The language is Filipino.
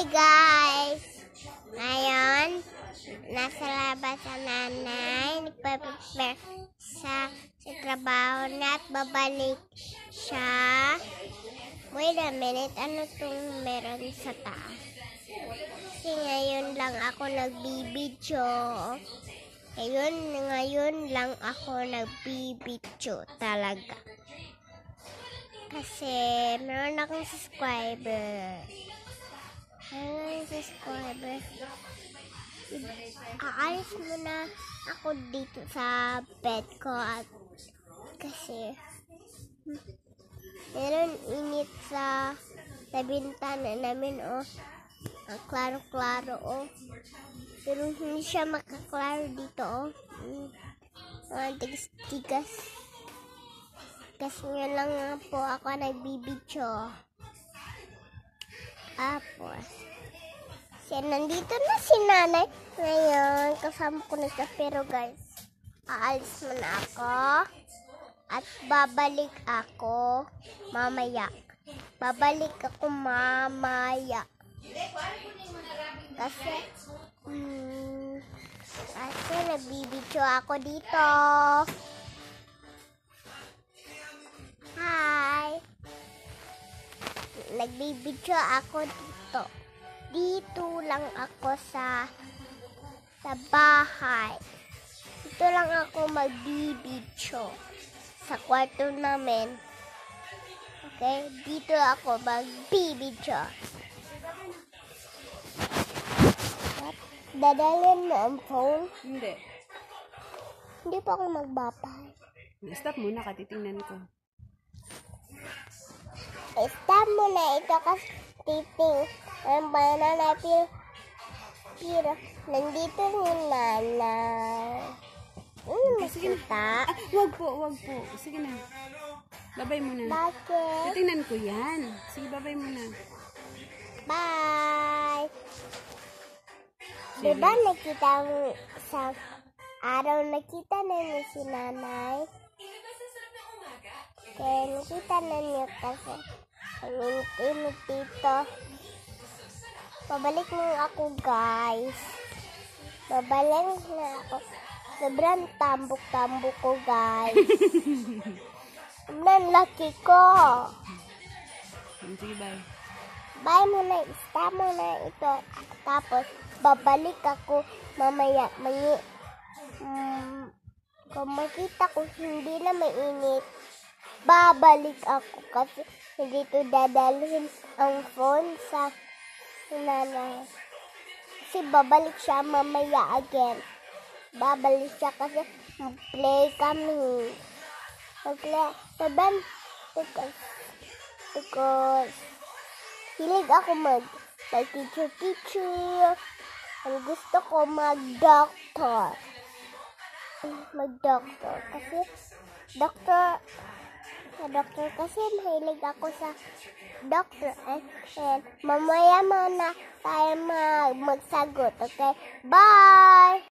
Hi guys! Ngayon, nasa labas sa nanay, nagpa-prepare sa trabaho na at babalik siya. Wait a minute, ano itong meron sa taas? Kasi ngayon lang ako nagbibidyo. Ngayon lang ako nagbibidyo talaga. Kasi meron akong subscriber. Aalis muna ako dito sa bed ko at kasi meron init sa bintana namin ang klaro-klaro pero hindi siya makaklaro dito tigas-tigas kasi nga lang nga po ako nagbibidyo. Tapos nandito na si nanay ngayon, kasama ko na siya, pero guys, aalis muna ako at babalik ako mamaya. Kasi nagbibidyo ako dito. Hi! Nagbibidyo ako dito. Dito lang ako sa bahay. Dito lang ako magbibidyo sa kwarto namin. Okay? Dito ako magbibidyo. Dadalhin mo ang phone? Hindi. Hindi pa ako magbabay. Stop muna, katitingnan ko. Stop muna ito kasi titing. Ang banana pero nandito yung nanay. Makita. Wag po. Sige na. Babay muna. Bakit? Titingnan ko yan. Sige, babay muna. Bye! Diba nakita mo sa araw nakita na niyo si nanay? Kaya nakita na niyo kasi ang init dito. Babalik na ako guys. Babalik na ako. Sobrang tambok-tambok ko guys. Sobrang laki ko. Sige, bye. Bye muna. Stop muna ito. Tapos babalik ako mamaya. Kung makita ko hindi na mainit, babalik ako kasi hindi ito dadalhin ang phone sa nanay. Kasi babalik siya mamaya again. Babalik siya kasi mag-play kami. Because hilig ako mag-teacher. Ang gusto ko mag-doctor. Kasi doctor kasi mahilig ako sa doctor. And mamaya na tayo magsagot. Okay? Bye!